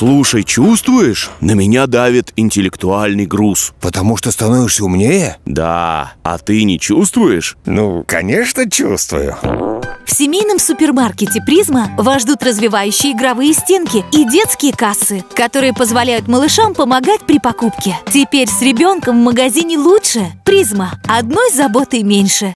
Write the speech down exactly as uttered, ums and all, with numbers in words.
Слушай, чувствуешь? На меня давит интеллектуальный груз. Потому что становишься умнее? Да, а ты не чувствуешь? Ну, конечно, чувствую. В семейном супермаркете «Призма» вас ждут развивающие игровые стенки и детские кассы, которые позволяют малышам помогать при покупке. Теперь с ребенком в магазине лучше. «Призма» – одной заботой меньше.